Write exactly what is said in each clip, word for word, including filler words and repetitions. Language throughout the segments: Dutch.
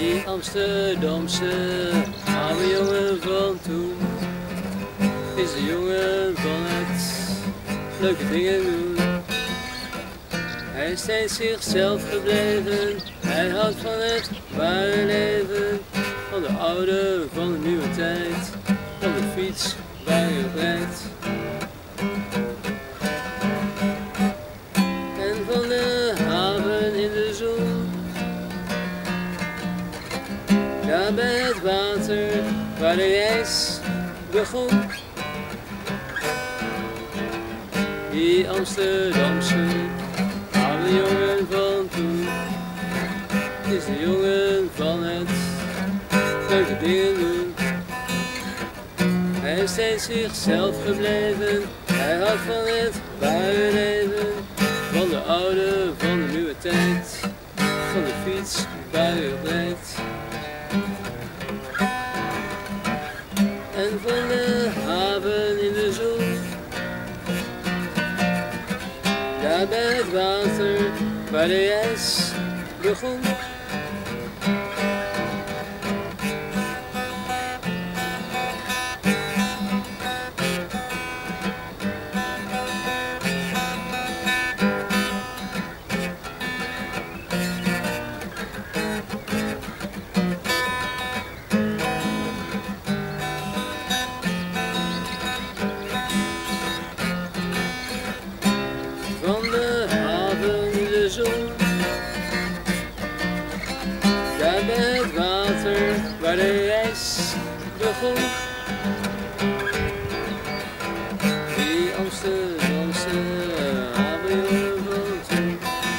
Die Amsterdamse oude jongen van toen is de jongen van het leuke dingen doen. Hij is steeds zichzelf gebleven, hij houdt van het ware leven, van de oude, van de nieuwe tijd, van de fiets waar je op rijdt. En van de haven in de zon, daar bij het water waar de reis begon. Die Amsterdamse oude jongen van toen is de jongen van het leuke dingen doen. Hij is steeds zichzelf gebleven, hij houdt van het ware leven, van de oude, van de nieuwe tijd, van de fiets waar je op rijdt. En van de haven in de zon, daar bij het water waar de reis begon. Van de haven in de zon, daar bij het water waar de reis begon. Die Amsterdamse oude jongen van toen.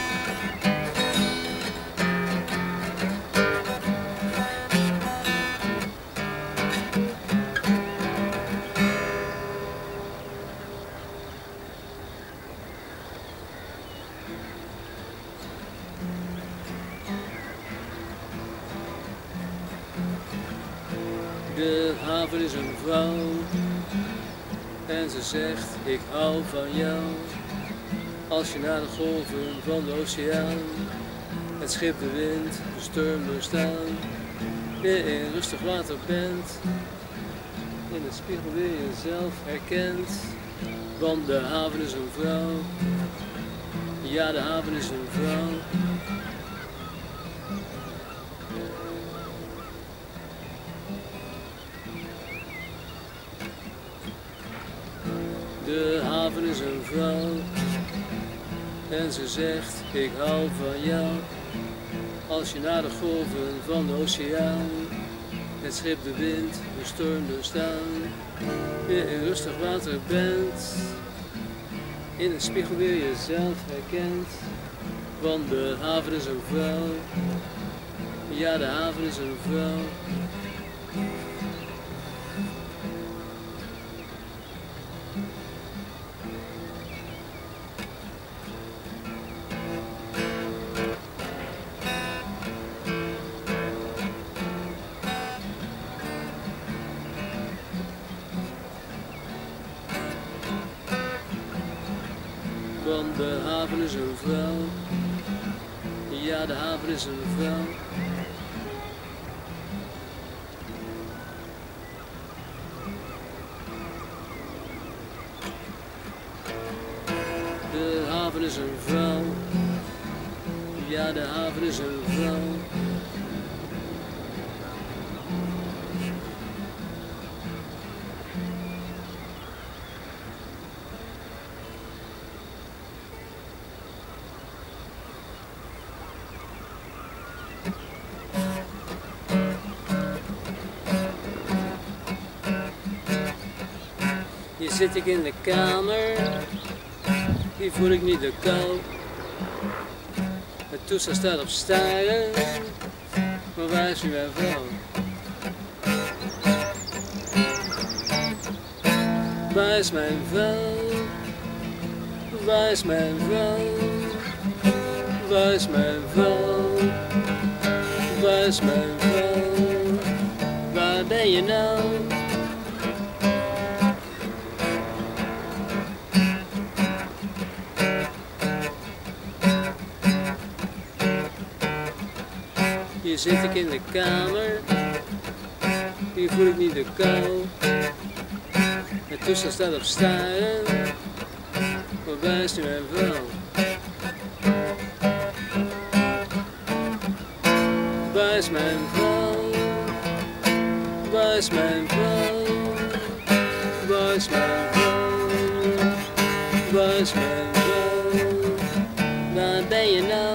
De haven is een vrouw en ze zegt ik hou van jou. Als je naar de golven van de oceaan, het schip, de wind, de storm doorstaan, weer in rustig water bent, in de spiegel weer jezelf herkent. Want de haven is een vrouw, ja de haven is een vrouw. De haven is een vrouw en ze zegt ik hou van jou. Als je naar de golven van de oceaan, het schip, de wind, de storm doorstaan, weer in rustig water bent, in een spiegel weer jezelf herkent. Want de haven is een vrouw, ja de haven is een vrouw. Want de haven is een vrouw, ja de haven is een vrouw. De haven is een vrouw, ja de haven is een vrouw. Hier zit ik in de kamer, hier voel ik niet de kou. Het toestel staat op staren, maar waar is nu mijn vrouw? Waar is mijn vrouw? Waar is mijn vrouw? Waar is mijn vrouw? Waar is mijn vrouw? Waar ben je nou? Hier zit ik in de kamer, hier voel ik niet de kou. Het toestel staat op staren, waarbij is nu mijn vrouw? Waar is mijn vrouw? Waar is mijn vrouw? Waar is mijn vrouw? Waar is mijn vrouw? Waar ben je nou?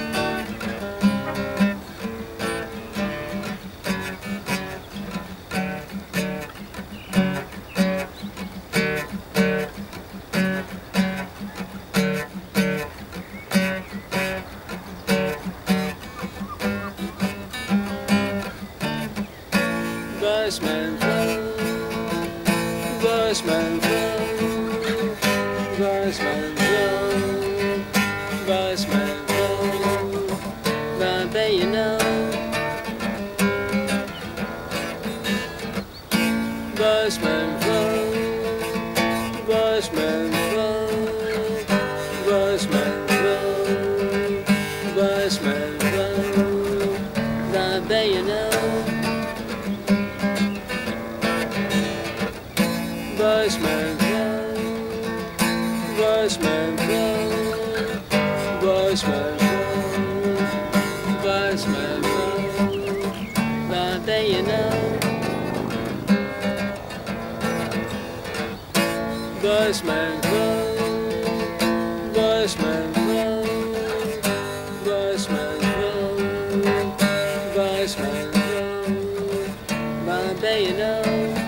Waar is mijn vrouw? Waar is mijn vrouw? Waar is mijn vrouw? Waar is mijn vrouw? Waar ben je nou? Waar is mijn vrouw? Waar is mijn vrouw? Waar is mijn vrouw? Waar is mijn vrouw? Waar ben je nou? Waar is mijn vrouw? Waar is mijn vrouw? Waar is mijn vrouw? Waar is mijn vrouw? Waar ben je nou? Waar is mijn vrouw? Waar is mijn vrouw? Waar is mijn vrouw? Waar is mijn vrouw? Waar ben je nou?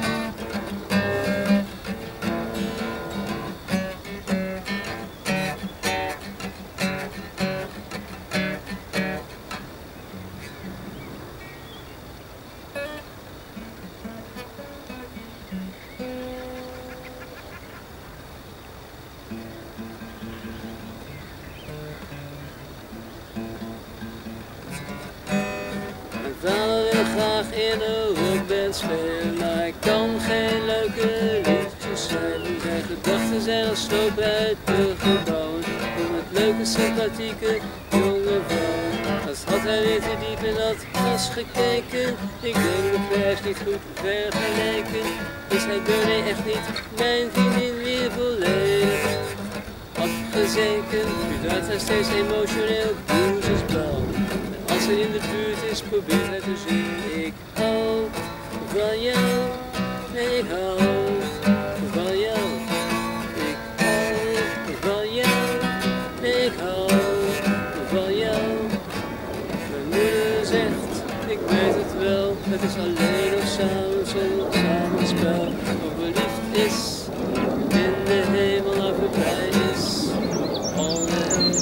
Mijn vader wil graag in een rockband spelen, maar ik kan geen leuke liedjes schrijven. Zijn gedachten zijn als sloop uit de gebouwen, om het leuke, sympathieke jonge vrouw. Als had hij weer te diep in dat glas gekeken, ik denk de prijs niet goed vergeleken. Is hij door, nee echt niet, mijn vriendin weer volledig afgezeken. Nu draait hij steeds emotioneel, blues is blauw. Als hij in de buurt is, probeert hij te zingen. Ik hou van jou, nee ik hou van jou. Ik hou van jou, nee ik hou van jou. Mijn moeder zegt, ik weet het wel, het is alleen of samen zonder samenspel. Of verliefd is, in de hemel naar voorbij is. All the hell.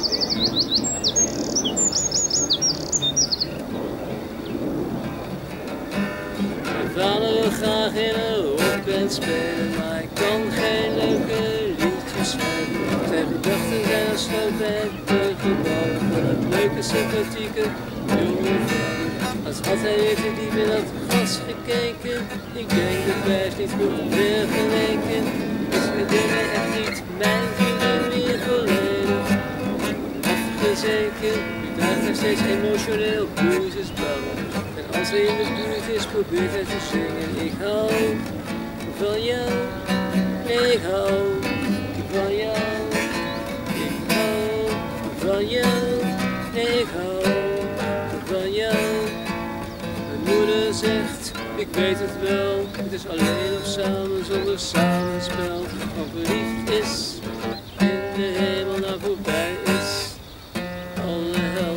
Mijn vader wil graag in een rockband spelen, maar ik kan geen leuke liedjes schrijven. Zijn gedachten zijn als sloop bij het gebouw, van het leuke, sympathieke jonge vrouw. Als had hij weer te diep in dat glas gekeken, ik denk de prijs niet goed vergeleken. Is het dingen echt niet, mijn vrienden weer volledig afgezeken. Nu draait hij steeds emotioneel, blues is blauw. En als hij in de buurt is, probeert hij te zingen. Ik hou van jou, ik hou van jou. Ik hou van jou, ik hou van jou. Mijn moeder zegt, ik weet het wel, het is alleen of samen zonder samenspel. Want verliefd is, in de hemel naar voorbij is. Alle hel.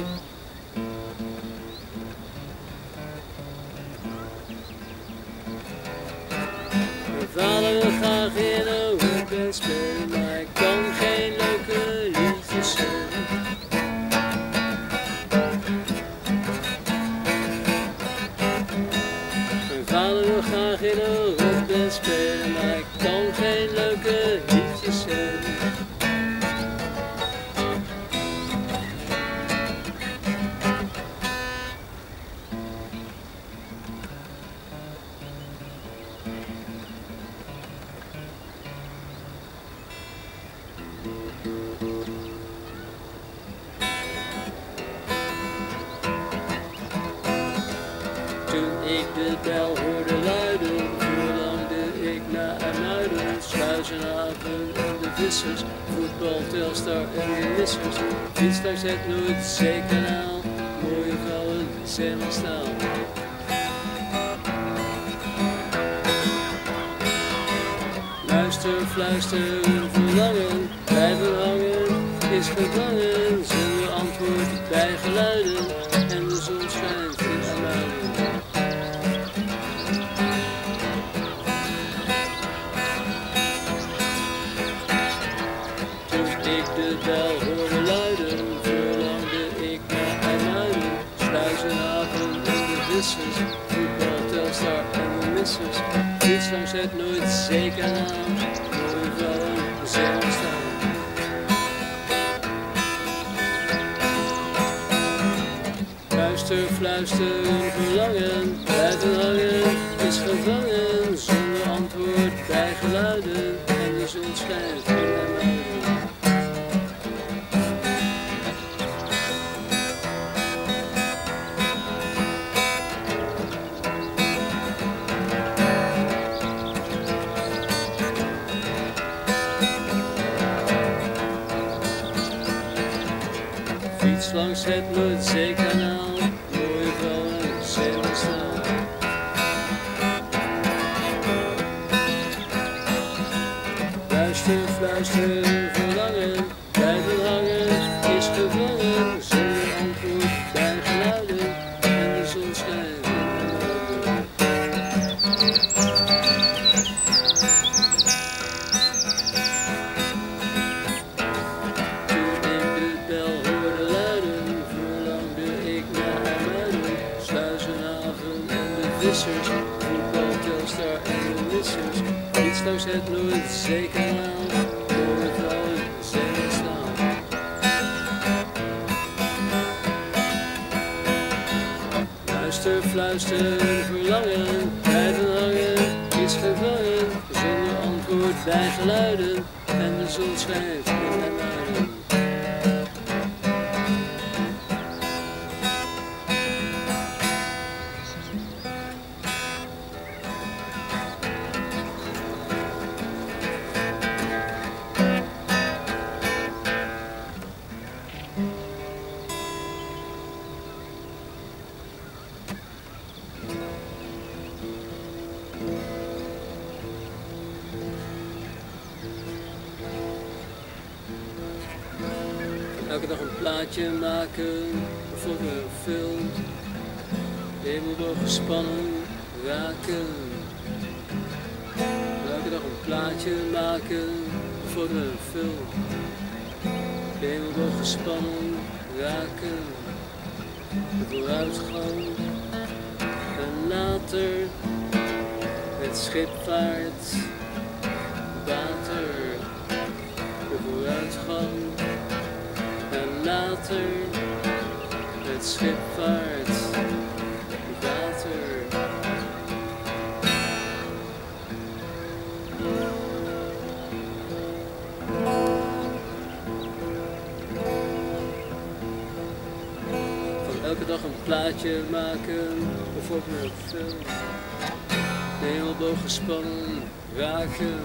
Mijn vader wil graag in een rockband spelen, maar ik kan geen leuke liedjes schrijven. Mijn vader wil graag in een rockband spelen, maar ik kan geen leuke liedjes schrijven. Toen ik de bel hoorde luiden, verlangde ik naar Muiden. Sluizenhaven en de vissers, voetbal, Telstar en de missers. Fiets langs het Noordzeekanaal, mooie vrouwen, zeemanstaal. Luister, fluister, verlangen, blijven hangen, is gevangen, zonder antwoord bij geluiden, en de zon schijnt in Amuiden. Toen ik de bel hoorde luiden, verlangde ik naar Amuiden. Sluizenhaven en de vissers, voetbal, Telstar en de missers. Fiets langs het Noordzeekanaal, mooie vrouwen, zeemanstaal. Luister, fluister, verlangen, blijven hangen, is gevangen, zonder antwoord bij geluiden, en de zon schijnt in Amuiden. Fiets langs het Noordzeekanaal, mooie vrouwen, zeemanstaal. Luister, fluister, verlangen, blijven hangen, is gevangen, zonder antwoord bij geluiden, en de zon schijnt in Amuiden. Toen ik de bel hoorde luiden, verlangde ik naar Amuiden. Sluizenhaven en de vissers, voetbal, Telstar en de missers. Fiets langs het Noordzeekanaal, mooie vrouwen, zeemanstaal. Luister, fluister, verlangen, blijven hangen, is gevangen, zonder antwoord bij geluiden, en de zon schijnt in Amuiden. Elke dag een plaatje maken, voor een film, hemelboog gespannen raken. Elke dag een plaatje maken, voor een film, hemelboog gespannen raken. De vooruitgang en later het schipvaart, water, de vooruitgang. En later het schipvaart, water. Van elke dag een plaatje maken, bijvoorbeeld een film. De hemelboog gespannen raken.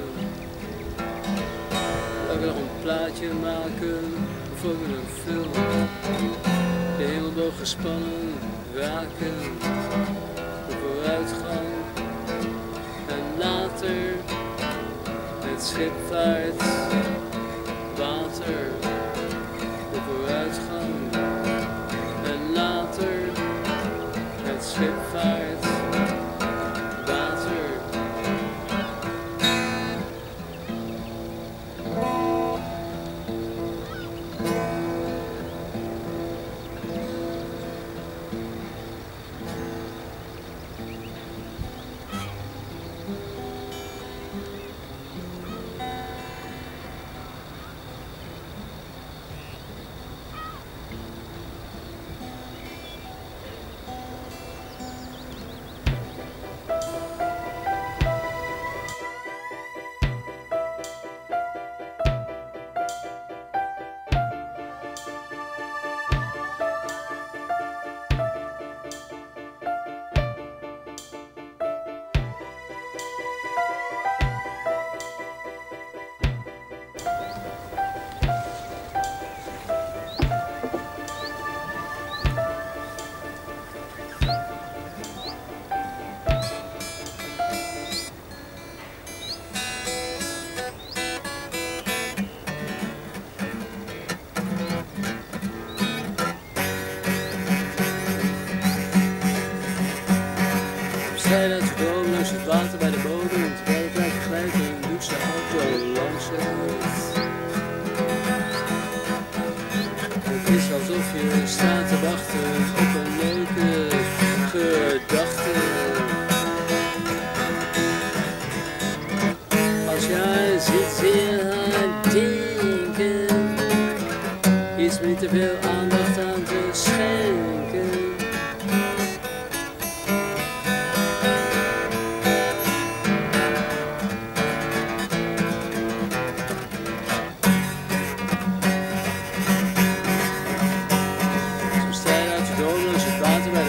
Elke dag een plaatje maken, voor een film, de hemelboog gespannen raken, de vooruitgang en later het schipvaart, water, de vooruitgang en later het schipvaart, water.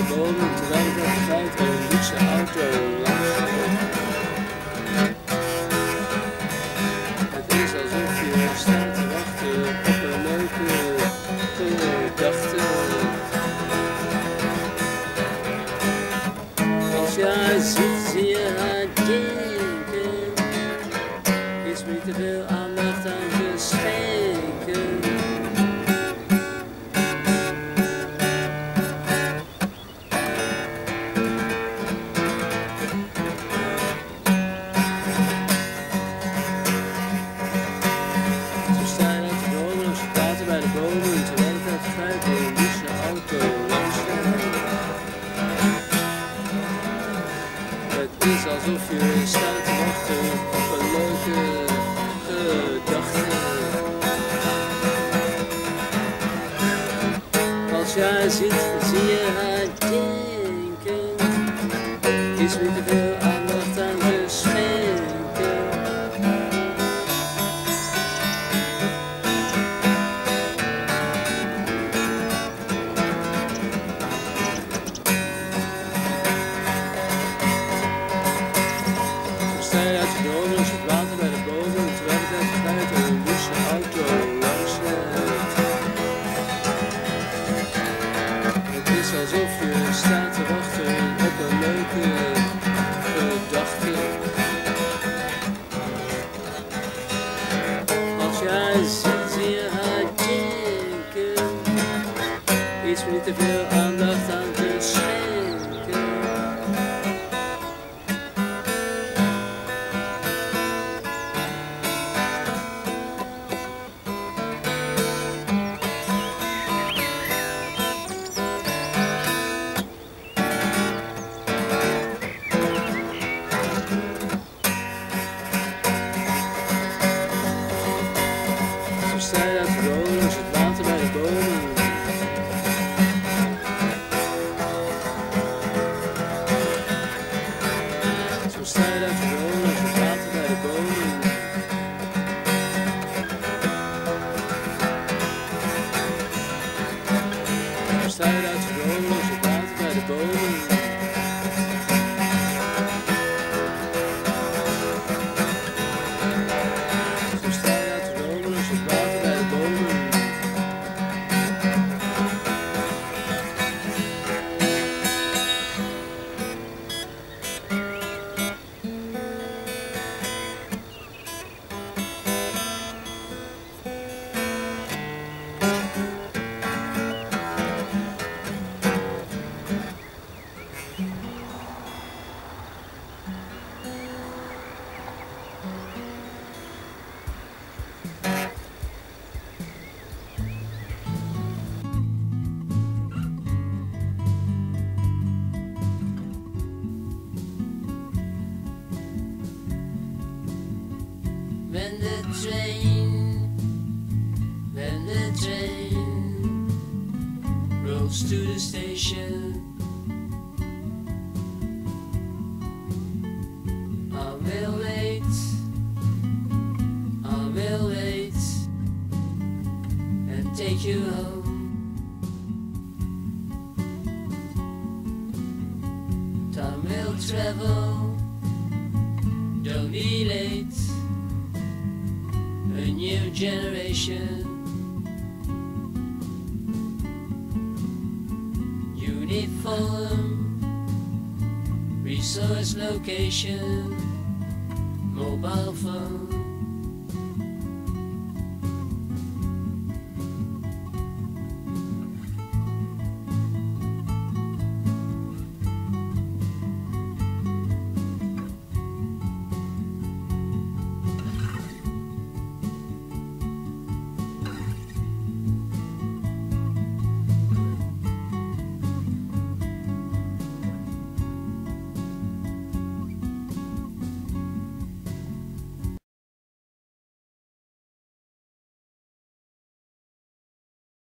de bomen terwijl ik uit de feit een luxe auto langs reed. Het is alsof je staat te wachten op een leuke gedachte. Als jij ziet, zie je haar denken. Is me niet te veel aandacht aan te schenken. Zo sta je uit de bomen, ze praten bij de bomen, terwijl ik uit de feit een luxe auto langs rijd. Het is alsof je staat te wachten op een leuke gedachte. Als jij ziet, zie je haar denken. Is niet te veel aandacht aan te schenken. Sta je uit de bomen, zit water bij de bomen, terwijl ik uit de feit een luxe auto langs rijd. Het is alsof je staat te wachten op een leuke gedachte. Als jij ziet, zie je haar denken. Iets met niet te veel aandacht aan te schenken. Zo sta je uit de bomen, zit water bij de bomen. Zo sta je uit de bomen, zit water bij de bomen. Zo sta je uit de bomen, zit water bij de bomen. Zo sta je uit de bomen, zit water bij de bomen. When the train, when the train rolls to the station, I will wait, I will wait and take you home. Time will travel, don't be late. A new generation, uniform, resource location, mobile phone.